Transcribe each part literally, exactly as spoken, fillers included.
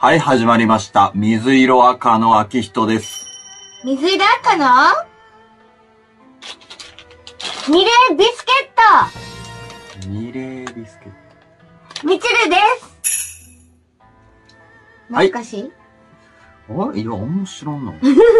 はい、始まりました。水色赤の秋人です。 水色赤のミレービスケットミレービスケット。 みちるです。懐かしい？ あ、いや、あんま知らんな。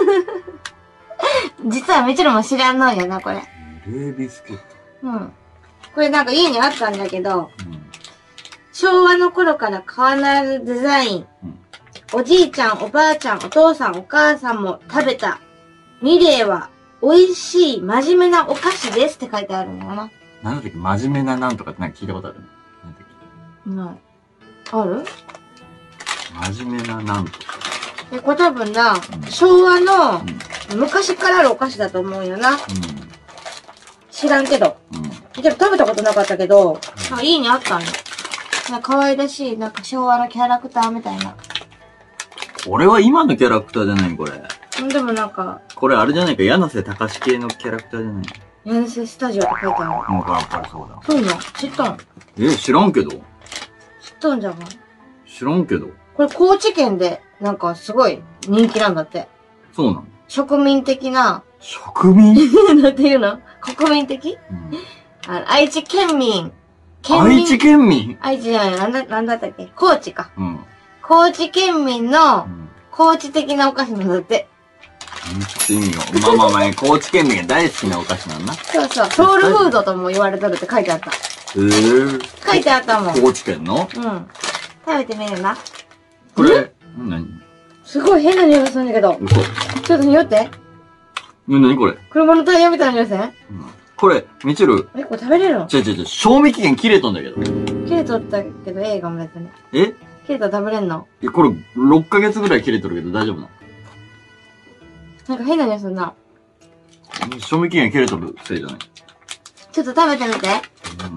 実はみちるも知らんのよな、これ。 ミレービスケット。 うん。これなんか家にあったんだけど、うん、昭和の頃から変わらぬデザイン。うん、おじいちゃん、おばあちゃん、お父さん、お母さんも食べた。ミレーは美味しい、真面目なお菓子ですって書いてあるんだよな。 なんだっけ、真面目ななんとかってなんか聞いたことある？なんだっけない。ある？ 真面目ななんとか。 え、これ多分な、うん、昭和の、うん、昔からあるお菓子だと思うよな。うん、知らんけど。うん、でも食べたことなかったけど、うん、あ、家にあったんだ。なんか可愛らしい、なんか昭和のキャラクターみたいな。 これは今のキャラクターじゃないこれ。 でもなんか。 これあれじゃないか、柳瀬隆系のキャラクターじゃない柳瀬スタジオって書いてある。 もうこれやっぱりそうだ。 そうなの知ったん？ え、知らんけど。知っとんじゃが。 知らんけど。 これ高知県で、なんかすごい人気なんだって。 そうなの？ 植民的な。 植民なんていうの？国民的？うん、あの愛知県民。 県民愛知県民愛知じゃない、なんだ、なんだったっけ？高知か。うん。高知県民の、高知的なお菓子なんだって。 うん、ちょっと意味が。まあまあまあ、高知県民が大好きなお菓子なんだ。 そうそう。ソウルフードとも言われとるって書いてあった。へぇ書いてあったもん。 高知県の？うん。 食べてみるな。 これ、何？ すごい変な匂いがするんだけど。 嘘。 ちょっと匂って。 え、何これ？ 車のタイヤみたいな匂いせん？うん。 これ、みちる。 え、これ食べれるの？ 違う違う違う、賞味期限切れとんだけど。 切れとったけど、映画もやったね。 え？ 切れたら食べれんの？ え、これ、ろっかげつぐらい切れとるけど大丈夫なの？ なんか変な匂いするな。 賞味期限切れとるせいじゃない？ ちょっと食べてみて。うん。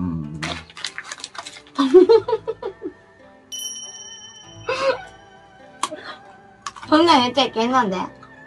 そんなん言っちゃいけんなんで。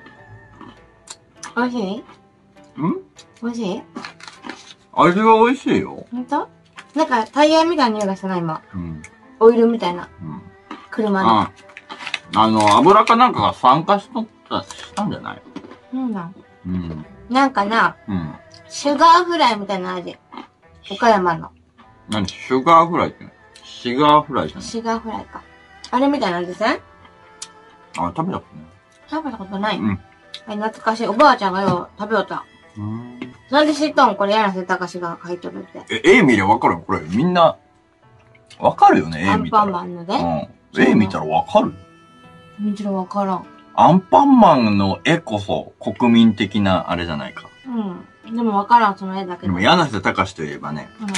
美味しい？ん？美味しい？ 味は美味しいよ。 ほんと？なんかタイヤみたいな匂いがしたな、今。うん。オイルみたいな。うん。車の。 ああの、油かなんかが酸化しとった、したんじゃない？ うんだ。うん。なんかな、うん。シュガーフライみたいな味。岡山の。 何？シュガーフライってシガーフライじゃない？ シガーフライか。あれみたいなんですね。 あ、食べたことない。 食べたことない？うん。あれ懐かしい。おばあちゃんがよ、食べよった。うん。なんで知っとん？これ、柳瀬隆が書いとるって。 え、絵見りゃわかるよ。これ、みんな、わかるよね、絵見たら。 アンパンマンのね。 うん。絵見たらわかる。 もちろんわからん。 アンパンマンの絵こそ、国民的なあれじゃないか。 うん。でもわからん、その絵だけど。 でも、柳瀬隆といえばね、うん。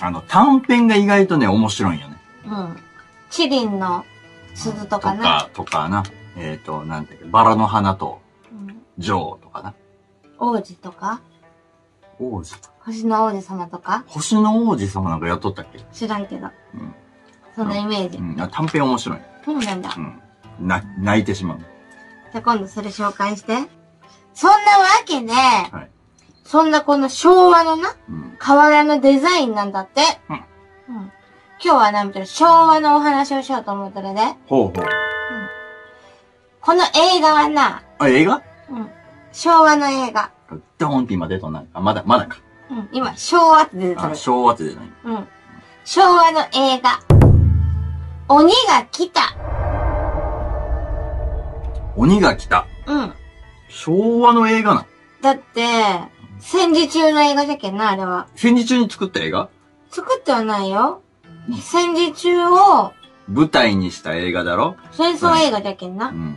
あの、短編が意外とね、面白いんよね。 うん。チリンの鈴とかね。 とか、とかな。えっと、なんていうか、バラの花と、ジョーとかな。 王子とか王子星の王子様とか星の王子様なんかやっとったっけ？ 知らんけど。うん。そんなイメージ。 うん。短編面白い。 そうなんだ。 うん。な、泣いてしまう。 じゃあ今度それ紹介して。そんなわけで、はい。そんなこの昭和のな、うん、変わらぬデザインなんだって。うん。うん。今日はなんていうの、昭和のお話をしようと思ってるね。 ほうほう。うん。 この映画はな。 あ、映画？ うん。昭和の映画。 ドーンって今出とんな。あ、まだ、まだか。 うん、今、昭和って出てる。 あ、昭和って出てない。 うん。昭和の映画。鬼が来た。 鬼が来た。 うん。 昭和の映画な。 だって、戦時中の映画じゃけんな、あれは。 戦時中に作った映画？ 作ってはないよ。戦時中を、 舞台にした映画だろ？ 戦争映画じゃけんな。うん。うん。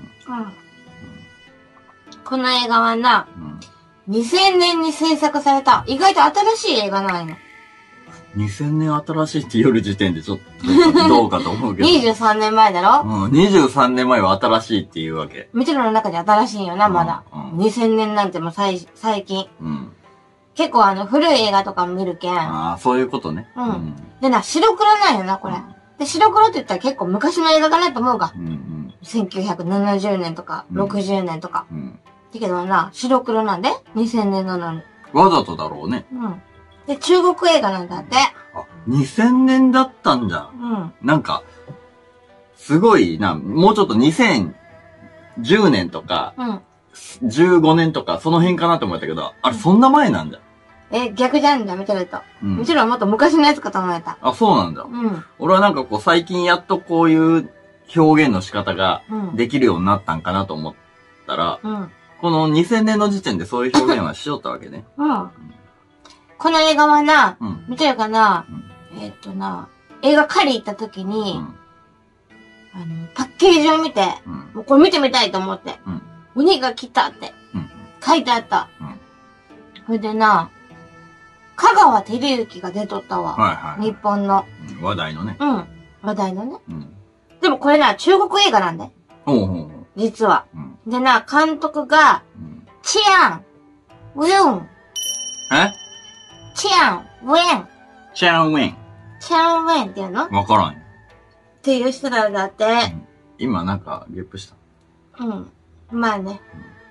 この映画はな、うん、にせんねんに制作された、意外と新しい映画ないの。 にせんねん新しいって言う時点でちょっとどうかと思うけど。 にじゅうさんねんまえだろ？ うん、にじゅうさんねんまえは新しいっていうわけ。 もちろんの中で新しいよな、まだ。うんうん、にせんねんなんてもう最、最近。うん。結構あの、古い映画とかも見るけん。 ああ、そういうことね。 うん。うん、でな、白黒なんよな、これ。うん、で、白黒って言ったら結構昔の映画かなと思うが。うんうん、せんきゅうひゃくななじゅうねんとか、ろくじゅうねんとか。うん。だけどな、白黒なんで ?にせんねんなのに。 わざとだろうね。 うん。で、中国映画なんだって。 あ、にせんねんだったんだ。うん。なんか、すすごいな、もうちょっとにせんじゅうねんとか、うん、じゅうごねんとか、その辺かなと思ったけど、あれ、そんな前なんだ。 え、逆じゃんだ、見てると。うん、むしろもっと昔のやつかと思えた。 あ、そうなんだ。うん。俺はなんかこう、最近やっとこういう表現の仕方ができるようになったんかなと思ったら、うん、このにせんねんの時点でそういう表現はしよったわけね。うん。うん、 この映画はな、うん、見てるかな、うん、えー、っとな、映画借り行った時に、うん、あの、パッケージを見て、うん、もうこれ見てみたいと思って、うん、鬼が来たって、書いてあった。うん、それでな、香川照之が出とったわ。はいはい。日本の。 うん、話題のね。 うん。話題のね。うん。でもこれな、中国映画なんで。 ほうほうほう。 実は。うん、でな、監督が、うん、チアン、ウェン。 えチアン、ウェン。 チアンウェン。 チアンウェンっていうのわからん。 っていう人らだって。うん、 今なんか、ゲップした。 うん。まあね。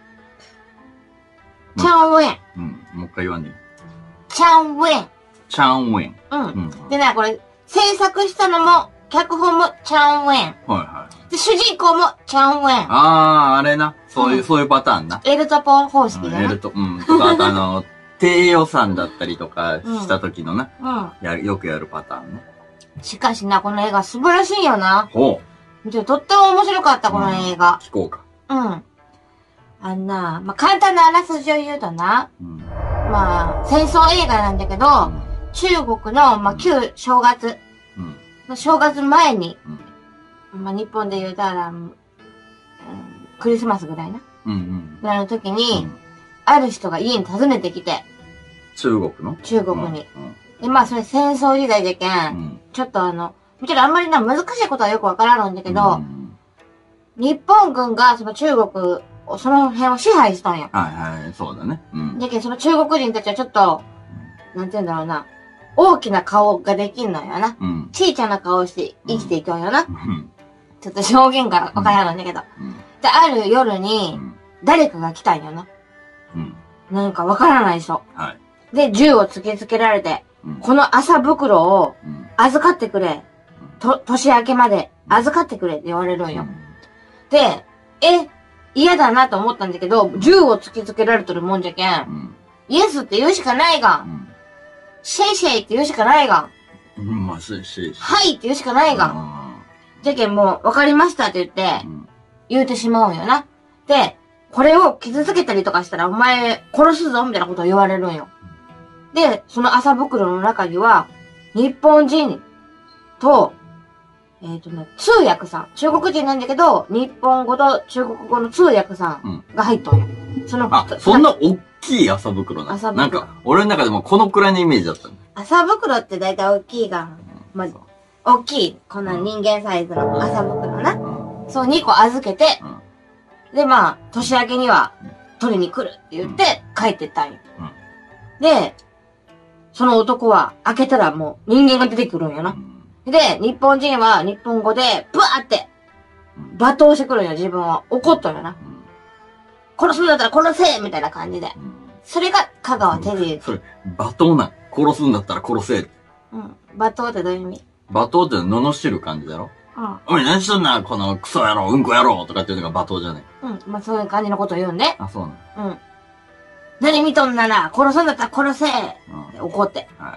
うん、チャンウェン。 うん。もう一回言わんでいい。 チャンウェン。 チャンウェン。 うん。うん、でな、これ、制作したのも、脚本もチャンウェン。はいはい。 で、主人公もチャンウェン。 ああ、あれな。そういう、うん、そういうパターンな。 エルトポ方式だな。 エルト、うん。とか、あとあの、低予算だったりとかした時のな。うん。やよくやるパターンね。 しかしな、この映画素晴らしいよな。 ほう。とっても面白かった、この映画。 聞こうか。 うん。あんな、まあ、簡単なあらすじを言うとな。うん、まあ、戦争映画なんだけど、うん、中国の、まあ、旧正月の正月前に、うん、まあ、日本で言うたら、うん、クリスマスぐらいな。うんうん、ぐらいの時に、うん、ある人が家に訪ねてきて。 中国の中国に。うんうん、で、まあ、それ戦争時代じゃけん、うん、ちょっとあの、もちろんあんまりな、難しいことはよくわからんんだけど、うん、日本軍がその中国、その辺を支配したんや。 はいはい、そうだね。 うん。だけどその中国人たちはちょっと、うん、なんて言うんだろうな、大きな顔ができんのよな。うん。小さな顔をして生きていくんよな。うん。ちょっと表現がわからんんだけど。うん。で、ある夜に、誰かが来たんよな。うん。なんかわからない人。はい。で、銃を突きつけられて、うん、この麻袋を預かってくれ。うん、と、年明けまで預かってくれって言われるんよ。うん、で、え、嫌だなと思ったんだけど、銃を突きつけられとるもんじゃけん。うん、イエスって言うしかないがん。うん、シェイシェイって言うしかないがん。 うん、まあ、シェイシェイ。 はいって言うしかないがん。じゃけんもう、わかりましたって言って、うん、言うてしまうんよな。で、これを傷つけたりとかしたらお前殺すぞみたいなことを言われるんよ。で、その麻袋の中には、日本人と、えっとね、通訳さん。中国人なんだけど、日本語と中国語の通訳さんが入っとんよ。うん、その、 あ、そんな大きい麻袋なの？麻袋。なんか、俺の中でもこのくらいのイメージだったの。 麻袋って大体大きいが、まあ、大きい、こんな人間サイズの麻袋な。うん、そうにこ預けて、うん、で、まあ、年明けには取りに来るって言って帰ってったんよ。うん、で、その男は開けたらもう人間が出てくるんよな。うん、で、日本人は日本語で、ブワーって、罵倒してくるんよ、自分は。怒っとるよな。うん、殺すんだったら殺せみたいな感じで。うん、それが香川照之。 それ、罵倒な。殺すんだったら殺せ。 うん。罵倒ってどういう意味？ 罵倒って罵る感じだろ？うん。おい、何しとんな、このクソ野郎、うんこ野郎とかっていうのが罵倒じゃねえ。うん。まあ、そういう感じのことを言うんね。 あ、そうなの。 うん。何見とんなら、殺すんだったら殺せ、うん、怒って。はい。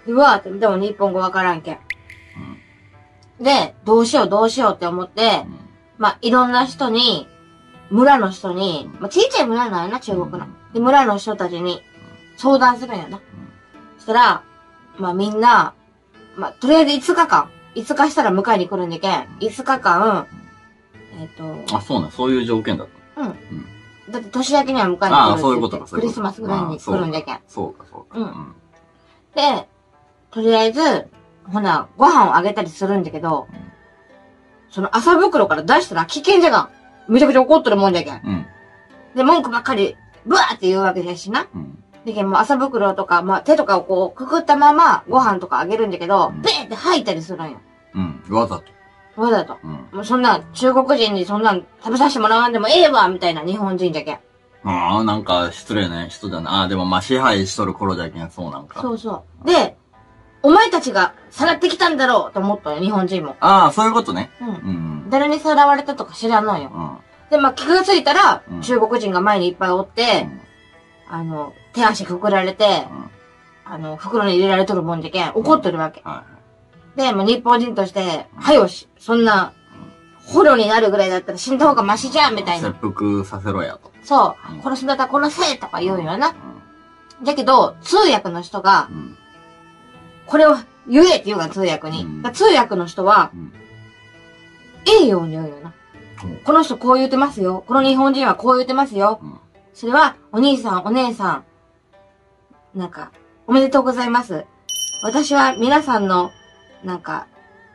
うわーって、でも日本語わからんけん。うん。で、どうしようどうしようって思って、うん、まあ、いろんな人に、村の人に、まあ、ちいちゃい村なんやな、中国の。で、村の人たちに相談するんやな。うん、そしたら、まあみんな、まあ、とりあえずいつかかん。いつかしたら迎えに来るんでけん。いつかかん、えっ、ー、と。 あ、そうなん、そういう条件だった。うん。うんだって年明けには迎えに来るって言って。ああ、そういうことか、そういうこと。クリスマスぐらいに来るんじゃけん。 そうか、そうか。うん。 で、とりあえず、ほな、ご飯をあげたりするんだけど、うん、その麻袋から出したら危険じゃがん。めちゃくちゃ怒っとるもんじゃけん。うん。で、文句ばっかり、ブワーって言うわけですしな。うん。でけん、もう麻袋とか、まあ、手とかをこう、くくったまま、ご飯とかあげるんだけど、うん、ペーって吐いたりするんよ。 うん。わざと。 わざと。うん。もうそんな、中国人にそんなん食べさせてもらわんでもええわみたいな日本人じゃけん。 ああ、なんか失礼な人だな。ああ、でもまあ支配しとる頃じゃけん、そうなんか。 そうそう。で、お前たちがさらってきたんだろうと思ったよ、日本人も。 ああ、そういうことね。うん。うん。 ん、誰にさらわれたとか知らんのよ。うん、で、まあ、気がついたら、うん、中国人が前にいっぱいおって、うん、あの、手足くくられて、うん、あの、袋に入れられとるもんじゃけん、怒ってるわけ。うんはい、で、もう日本人として、はよし、そんな、捕虜になるぐらいだったら死んだ方がマシじゃんみたいな。 切腹させろやと。 そう。うん、殺すんだったら殺せとか言うよな。うん、だけど、通訳の人が、うん、これを言えって言うから通訳に。うん、通訳の人は、うん、ええように言うよな。うん、この人こう言ってますよ。この日本人はこう言ってますよ。うん、それは、お兄さん、お姉さん、なんか、おめでとうございます。私は皆さんの、なんか、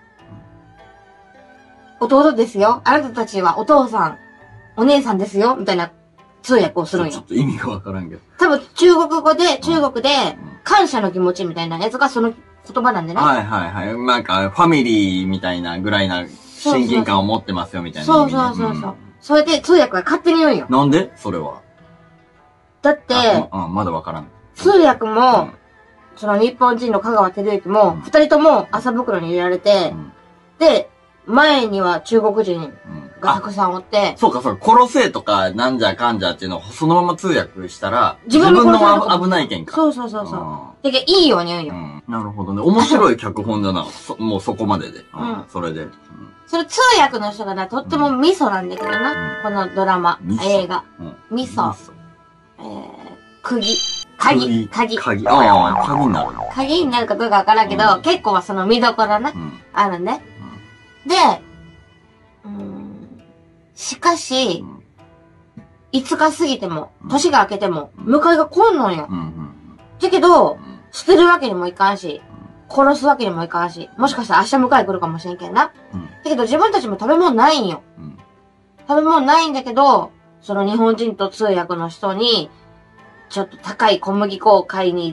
弟ですよ。あなたたちはお父さん、お姉さんですよ。みたいな通訳をするんよ。 ちょっと意味がわからんけど。 多分中国語で、中国で、感謝の気持ちみたいなやつがその言葉なんでね。 はいはいはい。なんか、ファミリーみたいなぐらいな親近感を持ってますよみたいな、ね。 そうそうそうそう。うん、それで通訳が勝手に言うんよ。 なんでそれは。 だって、 あ、まだわからん。 通訳も、うん、その日本人の香川照之も、二、うん、人とも麻袋に入れられて、うん、で、前には中国人がたくさんおって。 うん、そうか、そうか、殺せとか、なんじゃかんじゃっていうのをそのまま通訳したら、自分の危ないけんか。 そうそうそうそう。だけど、いいように言うよ、うん。 なるほどね。面白い脚本だな。そもうそこまでで。うん。それで。うん、 それ通訳の人がな、とっても味噌なんだけどな。うん、このドラマ、映画。うん、味噌。えー、釘。鍵。鍵。 鍵。ああ、鍵になる。 鍵になるかどうかわからんけど、うん、結構はその見どころな。うん、あるね。で、うーん、しかし、うん、いつか過ぎても、年が明けても、迎えが来んのよ。うんうん、だけど、うん、捨てるわけにもいかんし、殺すわけにもいかんし、もしかしたら明日迎え来るかもしれんけんな。うん、だけど自分たちも食べ物ないんよ。うん、食べ物ないんだけど、その日本人と通訳の人に、ちょっと高い小麦粉を買いに行って、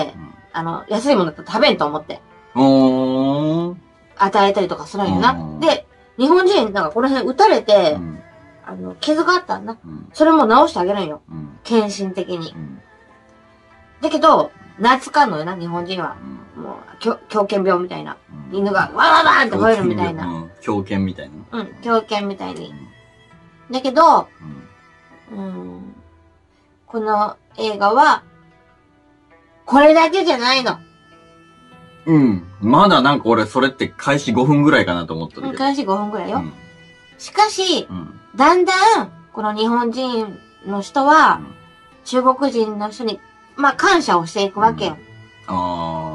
うん、あの、安いものだったら食べんと思って。 おー。 与えたりとかするんよな。うん、で、日本人なんかこの辺撃たれて、うん、あの、傷があったんだ。うん、それも治してあげるんよ。うん、献身的に。うん、だけど、懐かんのよな、日本人は。うん、もう、狂犬病みたいな。うん、犬がワーワーって吠えるみたいな。 狂犬みたいな。 うん、狂犬みたいに。うん、だけど、うん、うんこの映画は、これだけじゃないの。 うん。まだなんか俺それって開始ごふんぐらいかなと思ってるけど。 開始ごふんぐらいよ。うん、しかし、うん、だんだん、この日本人の人は、うん、中国人の人に、まあ感謝をしていくわけよ。うん、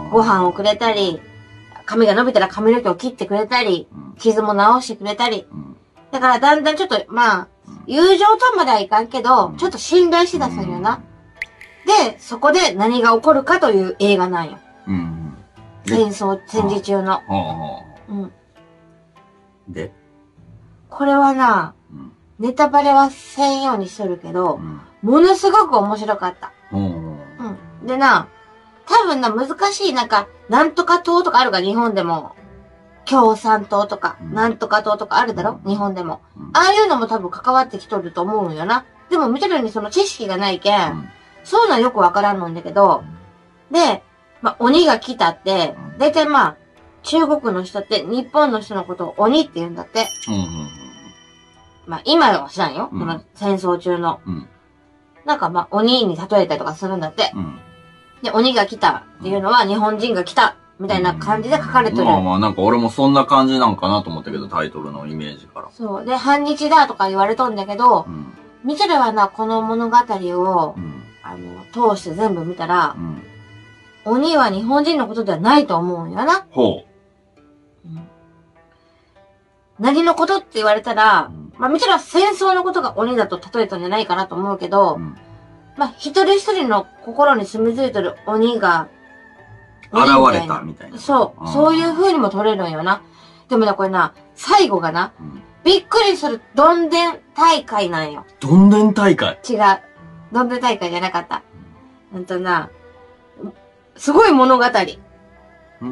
ご飯をくれたり、髪が伸びたら髪の毛を切ってくれたり、うん、傷も治してくれたり。うん、だからだんだんちょっと、まあ、友情とまではいかんけど、うん、ちょっと信頼しだすんよな。で、そこで何が起こるかという映画なんよ。うん戦争、戦時中の。うん。 でこれはな、うん、ネタバレはせんようにしとるけど、うん、ものすごく面白かった。うん。でな、多分な、難しい、なんか、なんとか党とかあるか、日本でも。共産党とか、うん、なんとか党とかあるだろ、うん、日本でも、うん。ああいうのも多分関わってきとると思うんよな。でも見てるようにその知識がないけん、うん、そういうのはよくわからんのんだけど、で、まあ、鬼が来たって、だいたいまあ、中国の人って日本の人のことを鬼って言うんだって。うんうんうん、まあ、今は知らんよ。うん、その戦争中の。うん、なんかまあ、鬼に例えたりとかするんだって。うん、で、鬼が来たっていうのは日本人が来たみたいな感じで書かれてる。 まあまあ、なんか俺もそんな感じなんかなと思ったけど、タイトルのイメージから。 そう。で、反日だとか言われとんだけど、うん、見てればな、この物語を、うん、あの、通して全部見たら、うん鬼は日本人のことではないと思うんやな。ほう。うん、何のことって言われたら、うん、まあもちろん戦争のことが鬼だと例えたんじゃないかなと思うけど、うん、まあ一人一人の心に住み着いてる鬼が、 現れたみたいな。 そう。そういう風にも取れるんよな。でもな、これな、最後がな、うん、びっくりするどんでん大会なんよ。 どんでん大会違う。どんでん大会じゃなかった。ほんとな、すごい物語。うん、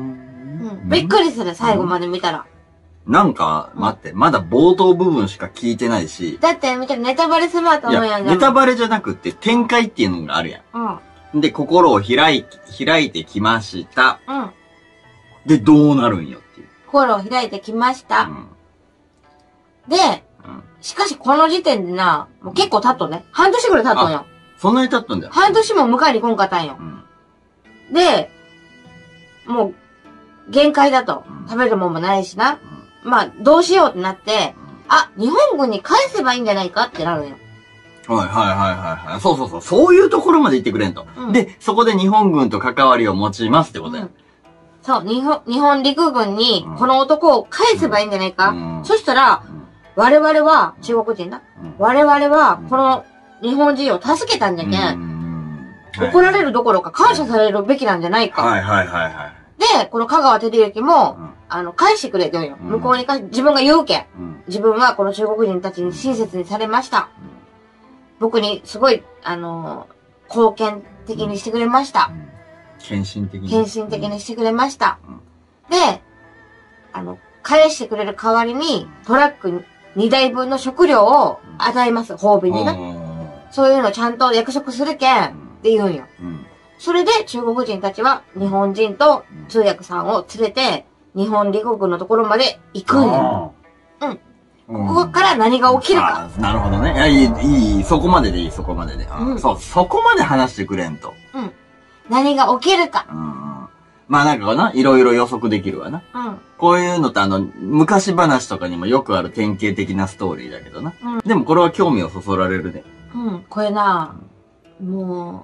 びっくりする、最後まで見たら。 なんか、待って、まだ冒頭部分しか聞いてないし。 だって、見てネタバレすまうと思うやん。 ネタバレじゃなくて、展開っていうのがあるやん。うん。で、心を開い、開いてきました。うん。で、どうなるんよっていう。 心を開いてきました。うん。 で、しかしこの時点でな、もう結構経っとんね。半年ぐらい経っとんよ。 そんなに経っとんだよ。 半年も迎えに来んかったんよ。うん、で、もう、限界だと。うん、食べるもんもないしな。うん、まあ、どうしようってなって、うん、あ、日本軍に返せばいいんじゃないかってなるんよ。 はいはいはいはいはい。そうそうそう。そういうところまで言ってくれんと。うん、で、そこで日本軍と関わりを持ちますってことや。うん、 そう、日本、日本陸軍にこの男を返せばいいんじゃないか。うんうん、そしたら、うん、我々は、中国人だ。うん、我々は、この日本人を助けたんじゃけん。うん、怒られるどころか感謝されるべきなんじゃないか。 はいはいはいはい。 で、この香川照之も、うん、あの、返してくれてるよ。うん、向こうに返し、自分が言うけん。うん、自分はこの中国人たちに親切にされました。うん、僕にすごい、あのー、貢献的にしてくれました。うん、 献身的に。 献身的にしてくれました。うん、で、あの、返してくれる代わりに、トラックにだいぶんの食料を与えます、褒美にな。そういうのちゃんと約束するけん、って言うんよ。うん、それで中国人たちは日本人と通訳さんを連れて、日本陸軍のところまで行くんよ。うん。ここから何が起きるか。 なるほどね。いや、いい、いい、そこまででいい、そこまでで。うん、そう、そこまで話してくれんと。 うん。何が起きるか。うん。 まあなんかな、いろいろ予測できるわな。うん。こういうのってあの、昔話とかにもよくある典型的なストーリーだけどな。うん。でもこれは興味をそそられるね。 うん、これな、うん、も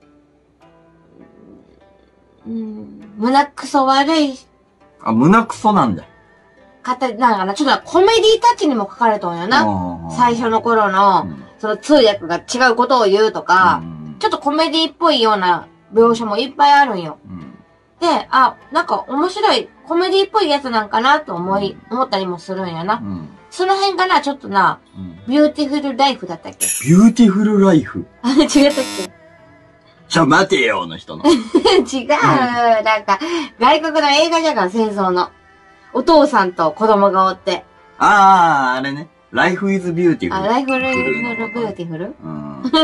う、うん、胸くそ悪い。 あ、胸くそなんだ。 方、なんかな、ちょっとコメディタッチにも書かれたんよな。最初の頃の、うん、その通訳が違うことを言うとか、うん、ちょっとコメディっぽいような描写もいっぱいあるんよ。うん、で、あ、なんか面白い、コメディっぽいやつなんかなと思い、うん、思ったりもするんやな。うん、その辺かな、ちょっとな、うん、ビューティフルライフだったっけ？ ビューティフルライフあ、違ったっけ？ ちょ、待てよの人の。 違う、なんか、外国の映画じゃが、戦争の。お父さんと子供がおって。 ああ、あれね。Life is Beautiful。 あ、Life is Beautiful? うん。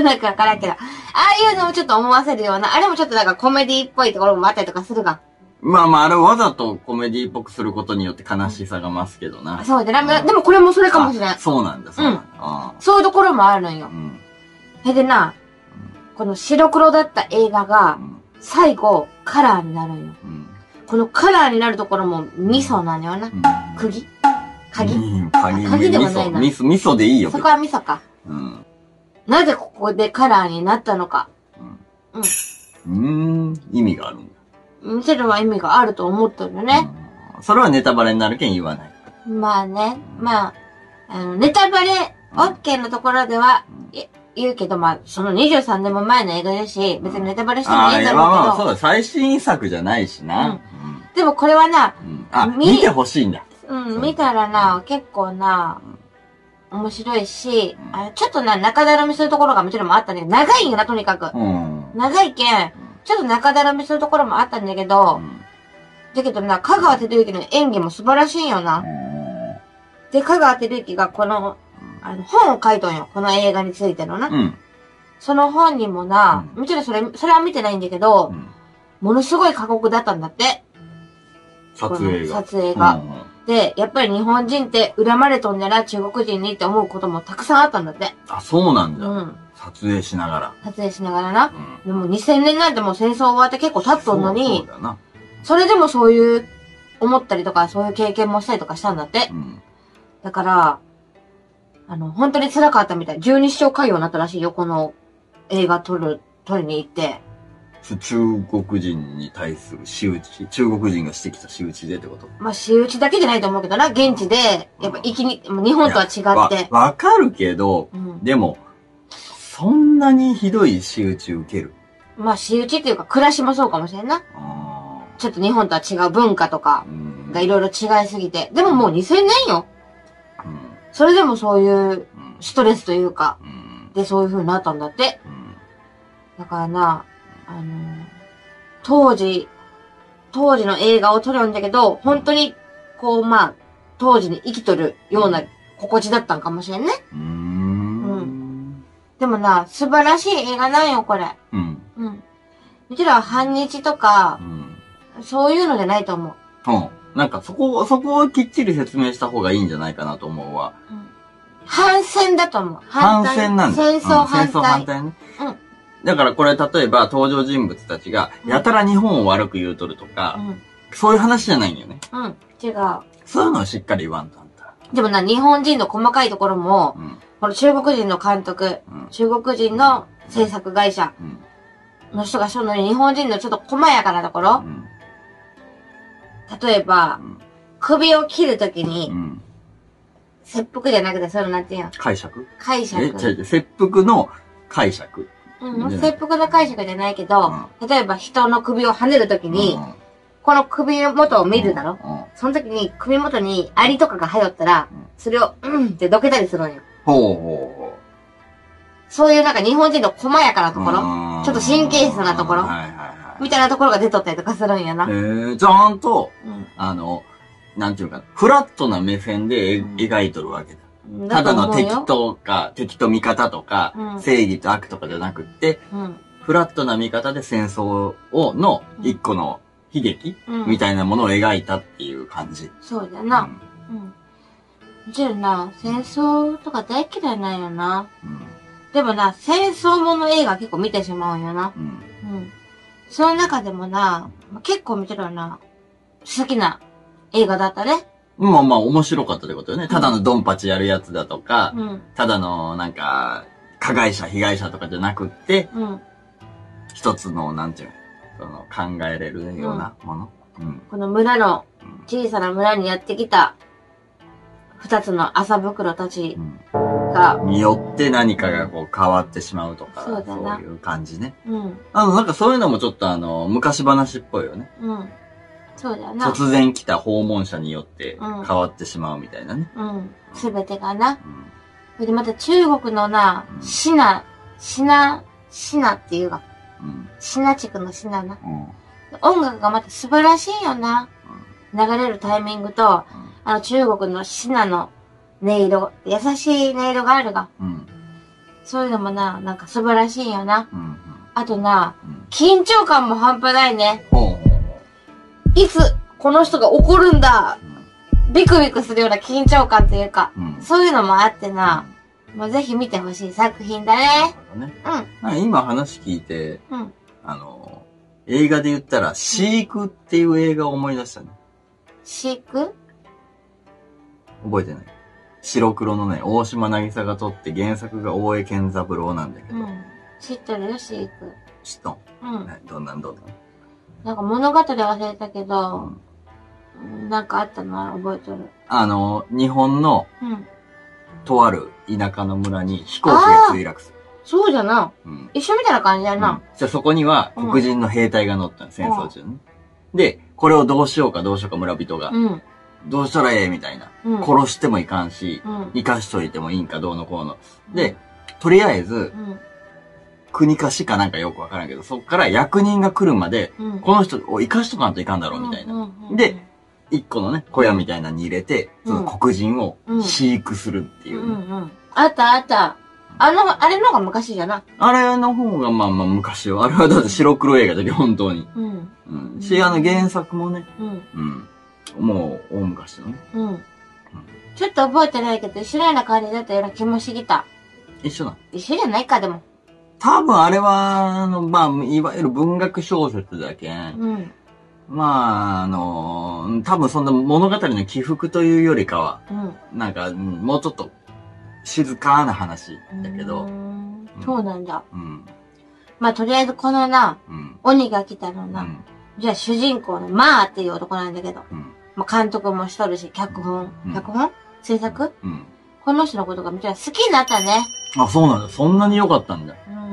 なんかわからんけど。ああいうのもちょっと思わせるような、あれもちょっとなんかコメディっぽいところもあったりとかするが。 まあまあ、あれわざとコメディっぽくすることによって悲しさが増すけどな。 そうで、な、でもこれもそれかもしれん。 そうなんだ、そうなんだ。 うん、そういうところもあるのよ。うん。へでな、この白黒だった映画が、最後、カラーになるんよ。うん、このカラーになるところも味噌なのよな。うん、釘鍵、 うん、鍵鍵でもないな。味噌、味噌でいいよ。 そこは味噌か。うん。なぜここでカラーになったのか。 うん。うん。うーん、意味があるんだ。 見せるは意味があると思ってるね。 うん、それはネタバレになるけん言わない。 まあね。まあ、あの、ネタバレ OK のところでは、うん、言うけど、まあ、そのにじゅうさんねんも前の映画だし、別にネタバレしてもいいんだろうけど。ああ、まあそうだ、最新作じゃないしな。うん。 でもこれはな、 うん、あ、見てほしいんだ。 うん、見たらな、結構な、面白いし、うん、あちょっとな、中だるみするところがもちろんあったんだけど、長いんよな、とにかく。うん、長いけん、ちょっと中だるみするところもあったんだけど、うん、だけどな、香川照之の演技も素晴らしいんよな。うん、で、香川照之がこの、あの、本を書いとんよ。この映画についてのな。うん、その本にもな、もちろんそれ、それは見てないんだけど、うん、ものすごい過酷だったんだって。 撮影が。 撮影が。うんうん、で、やっぱり日本人って恨まれとんじゃな、中国人にって思うこともたくさんあったんだって。 あ、そうなんだ。うん。撮影しながら。 撮影しながらな。うん、でもにせんねんなんてもう戦争終わって結構経っとんのに、そうだな。それでもそういう思ったりとか、そういう経験もしたりとかしたんだって。うん、だから、あの、本当に辛かったみたい。十二指腸潰瘍になったらしいよ、この映画撮る、撮りに行って。 中国人に対する仕打ち、中国人がしてきた仕打ちでってこと？ まあ仕打ちだけじゃないと思うけどな、現地で、やっぱ生きに、うん、日本とは違って。 わ、わかるけど、うん、でも、そんなにひどい仕打ち受ける？ まあ仕打ちっていうか、暮らしもそうかもしれんな。ちょっと日本とは違う文化とかがいろいろ違いすぎて。でももうにせんねんよ。うん、それでもそういうストレスというか、うん、でそういう風になったんだって。うん、だからな、あの、当時、当時の映画を撮るんだけど、本当に、こう、まあ、当時に生きとるような心地だったんかもしれんね。うーん。うん。でもな、素晴らしい映画なんよ、これ。うん。うん。もちろん、反日とか、うん、そういうのじゃないと思う。 うん。なんか、そこ、そこをきっちり説明した方がいいんじゃないかなと思うわ。うん。 反戦だと思う。 反戦なんだ。 戦争反対。 戦争反対ね。うん。だからこれ例えば登場人物たちが、やたら日本を悪く言うとるとか、うん、そういう話じゃないんよね。 うん、違う。 そういうのをしっかり言わんとあんた。 でもな、日本人の細かいところも、うん、この中国人の監督、うん、中国人の制作会社の人がしょるのに、日本人のちょっと細やかなところ、うん、例えば、うん、首を切るときに、うん、切腹じゃなくて、それなんていうの？ 解釈解釈。 え、違う違う、切腹の解釈。 うん、切腹の解釈じゃないけど、うん、例えば人の首を跳ねるときに、うん、この首元を見るだろ、うんうん、その時に首元にアリとかが生えったら、うん、それを、うんってどけたりするんよ。 ほうほうほう。そういうなんか日本人の細やかなところ、ちょっと神経質なところ、はいはいはい、みたいなところが出とったりとかするんやな。 へー、ちゃんと、うん、あの、なんていうか、フラットな目線で、うん、描いとるわけだ。ただの敵とか、敵と味方とか、うん、正義と悪とかじゃなくって、うん、フラットな見方で戦争を、の一個の悲劇、うん、みたいなものを描いたっていう感じ。 そうだな。うん。もちろんな、戦争とか大嫌いなんよな。うん、でもな、戦争もの映画結構見てしまうんよな。うん。うん。その中でもな、結構見てるな、好きな映画だったね。 まあまあ面白かったってことよね。ただのドンパチやるやつだとか、うん、ただのなんか、加害者、被害者とかじゃなくって、うん、一つの、なんていうの、その考えれるようなもの。うんうん、 この村の、小さな村にやってきた、二つの麻袋たちが、 うん、によって何かがこう変わってしまうとか、そうだな。そういう感じね。うん。あの、なんかそういうのもちょっとあの、昔話っぽいよね。うん。 そうだな。 突然来た訪問者によって変わってしまうみたいなね。 うん。すべてがな。うん。それでまた中国のな、シナ、シナ、シナっていうか、うん。シナ地区のシナな。うん。音楽がまた素晴らしいよな。うん。流れるタイミングと、うん、あの中国のシナの音色、優しい音色があるが。うん。そういうのもな、なんか素晴らしいよな。うん。うん、あとな、うん、緊張感も半端ないね。うん。いつ、この人が怒るんだ、うん、ビクビクするような緊張感というか、うん、そういうのもあってな、うん、もうぜひ見てほしい作品だね。ね、 うん。今話聞いて、うん、あの、映画で言ったら、飼育っていう映画を思い出したね。 飼育？ 覚えてない。白黒のね、大島渚が撮って原作が大江健三郎なんだけど。うん、 知ってるよ、飼育。 知っとん。うん。どんなんどんなん。 なんか物語忘れたけど、うん、なんかあったのは覚えとる。 あの、日本の、うん、とある田舎の村に飛行機が墜落する。 そうじゃな。うん、一緒みたいな感じやな。うん、 じゃあそこには黒人の兵隊が乗ったの、戦争中に、ね。うん、で、これをどうしようかどうしようか村人が。うん、どうしたらええみたいな、うん。殺してもいかんし、うん、生かしといてもいいんかどうのこうの。で、とりあえず、うん国か市かなんかよくわからんけど、そっから役人が来るまで、うん、この人を生かしとかんといかんだろうみたいな。うんうんうん、で、一個のね、小屋みたいなのに入れて、うん、その黒人を飼育するっていう、ねうんうんうん。 あったあった。あの、あれの方が昔じゃな。 あれの方がまあまあ昔よ。あれはだって白黒映画だけど、本当に。うん。うん。し、あの原作もね、うん。うん。もう、大昔のね。うん。うん、 ちょっと覚えてないけど、一緒のような感じだったような気もしてきた。 一緒な一緒じゃないか、でも。 多分あれは、あの、まあ、いわゆる文学小説だけん。うん。まあ、あの、多分そんな物語の起伏というよりかは、うん、なんか、もうちょっと静かな話だけど。 うんうん、そうなんだ。うん。まあ、とりあえずこのな、うん、鬼が来たのな、うん、じゃあ主人公のマーっていう男なんだけど、うん、まあ、監督もしとるし、脚本、うん、脚本制作、うん、この人のことがめちゃ好きになったね。 あ、そうなんだ。そんなに良かったんだ。 うん。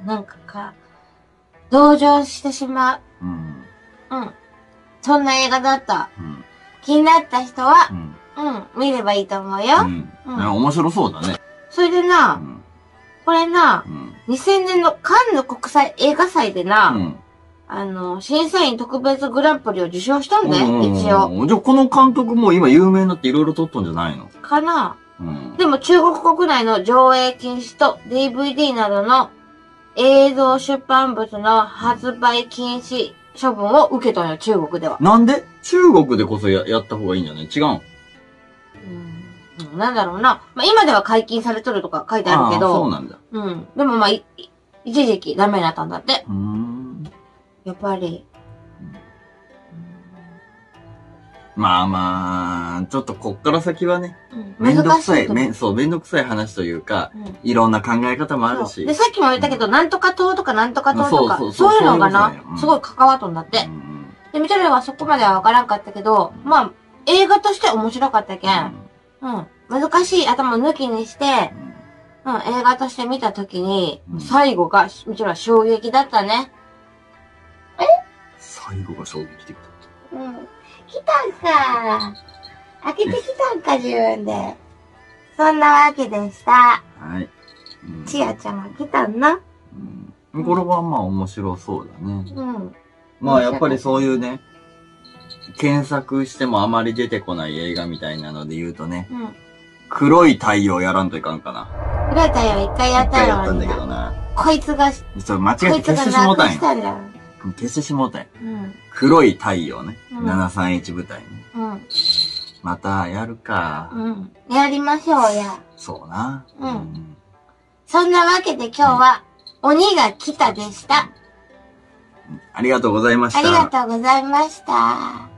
なんかか、同情してしまう。うん。うん。そんな映画だった。うん。気になった人は、うん。うん。見ればいいと思うよ。うん。 うん、面白そうだね。 それでな、うん、これな、うん、にせんねんのカンヌ国際映画祭でな、うん、あの、審査員特別グランプリを受賞したんだよ、一応。 じゃあこの監督も今有名になっていろいろ撮ったんじゃないのかな。うん、でも中国国内の上映禁止と ディーブイディー などの映像出版物の発売禁止処分を受けたのよ、中国では。 なんで中国でこそ や, やった方がいいんじゃない違うん、 うん、 ん、なんだろうな。まあ、今では解禁されとるとか書いてあるけど。 そうなんだ。 うん。でもまあ、い、一時期ダメになったんだって。 うん。 やっぱり。 まあまあ、ちょっとこっから先はね、うん、めんどくさい、めん、そう、めんどくさい話というか、うん、いろんな考え方もあるし。 で、さっきも言ったけど、うん、なんとか党とかなんとか党とか、そうそうそうそういうのがな、うん、すごい関わっとんだって。うん、で、みとりはそこまではわからんかったけど、まあ、映画として面白かったけん、うん、難しい頭抜きにして、うん、映画として見たときに、最後が、みとりは衝撃だったね。 え最後が衝撃的だった。 うん。来たんか。開けてきたんか、自分で。そんなわけでした。 はい。 うん、ちやちゃんが来たんな。 うん。これはまあ面白そうだね。うん。まあやっぱりそういうね、検索してもあまり出てこない映画みたいなので言うとね、うん、黒い太陽やらんといかんかな。 黒い太陽一回やったのに。一回やったんだけどな。 こいつが、 そう、間違えて消してしもうたんや。消してしもうたんや。うん、黒い太陽ね。うん、ななさんいち部隊ね。うん。また、やるか。 うん。やりましょうや。 そうな。 うん。うん、そんなわけで今日は、うん、鬼が来たでした。 ありがとうございました。 ありがとうございました。